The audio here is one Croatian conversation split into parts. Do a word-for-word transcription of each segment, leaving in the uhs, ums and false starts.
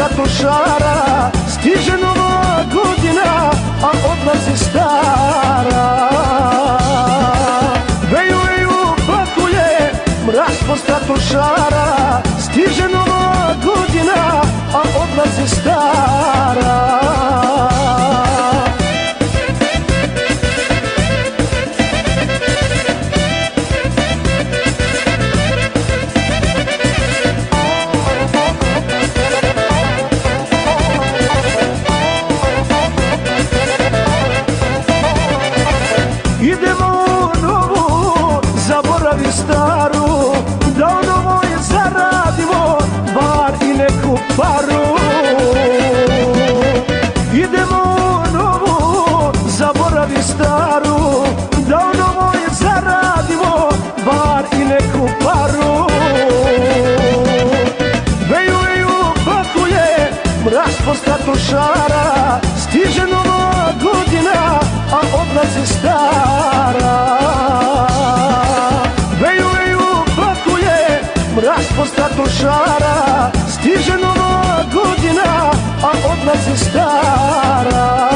statušara, stiže nova godina, a odlazi stara. Veju, veju, pakuje, mraz po statušara, stiže nova godina, a odlazi stara. Idemo u novu, zaboravi staru, da u novoj zaradimo bar i neku paru. Idemo u novu, zaboravi staru, da u novoj zaradimo bar i neku paru. Veju, veju, pakuje, mraz po statušara, stiže nova godina, a odlazi stara. Veju, veju, pakuje, mraz po statušara, stiže nova godina, a odlazi stara.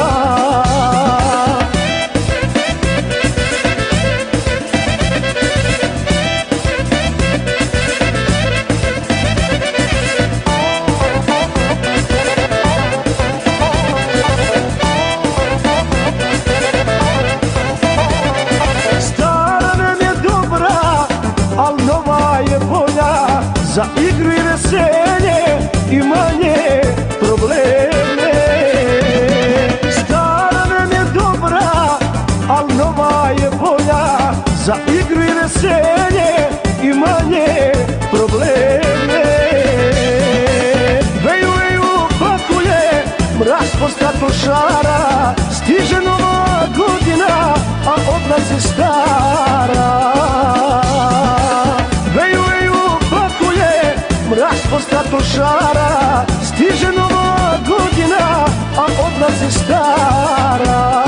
Al nova je bolja za igru i veselje i manje probleme. Stara nam je dobra, al nova je bolja za igru i veselje i manje probleme. Veju, veju, pakuje, mraz po statušara, stiže nova godina, a odlazi stara. Veju, veju, pakuje, mraz po statušara, stiže nova godina, a odlazi stara.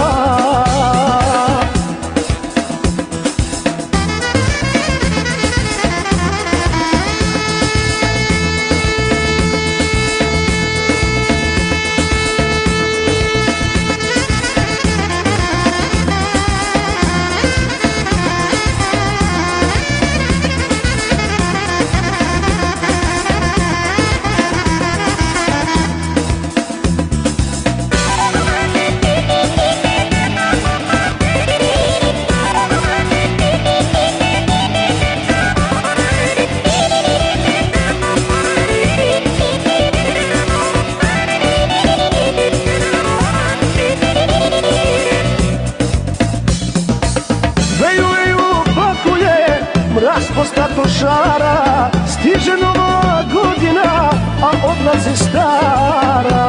Veju, veju, pakuje, mraz po statušara, stiže nova godina, a odlazi stara.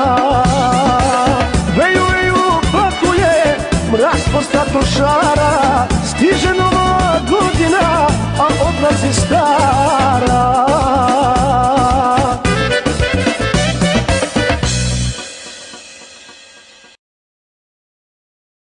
Veju, veju, pakuje, mraz po statušara, stiže nova godina, a odlazi stara.